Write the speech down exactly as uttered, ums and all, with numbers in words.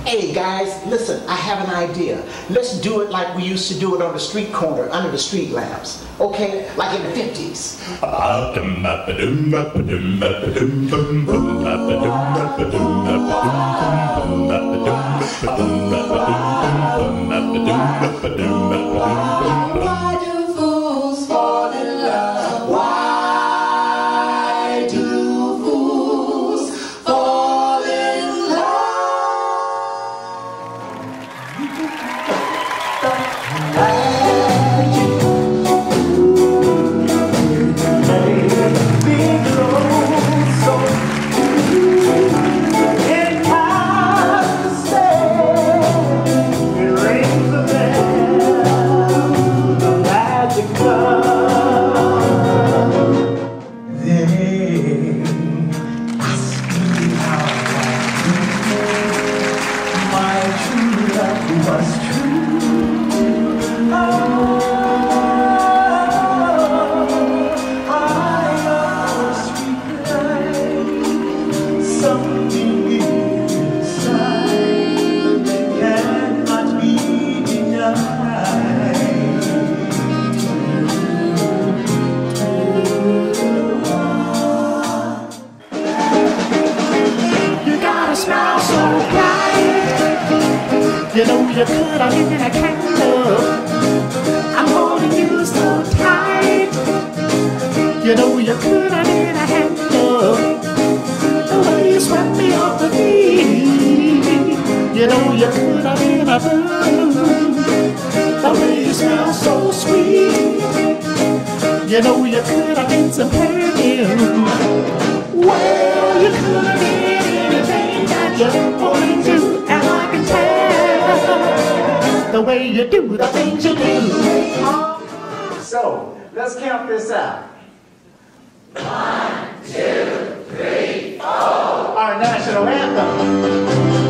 Hey guys, listen, I have an idea. Let's do it like we used to do it on the street corner, under the street lamps. Okay? Like in the fifties. Why do fools fall in love? Why do fools fall in You know you could have been a candle. I'm holding you so tight. You know you could have been a handle. The way you swept me off the feet. You know you could have been a bird. The way you smell so sweet. You know you could have been some perfume. Well, you could have been anything that you're holding to, and I can tell the way you do the things you do. So, let's count this out. One, two, three, four. Our national anthem.